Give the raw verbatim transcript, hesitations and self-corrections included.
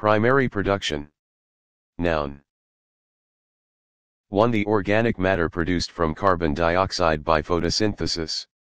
Primary production. Noun. one. The organic matter produced from carbon dioxide by photosynthesis.